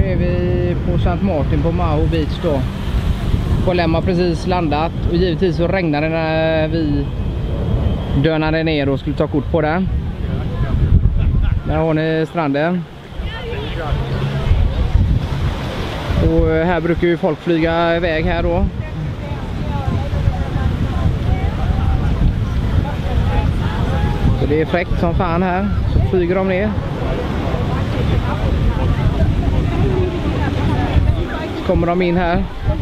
är vi på St. Martin på Maho Beach då. KLM har precis landat och givetvis så regnade det när vi dönade ner och skulle ta kort på den. Där har ni stranden. Och här brukar ju folk flyga iväg här då. Så det är fräckt som fan här. Så flyger de ner. Så kommer de in här.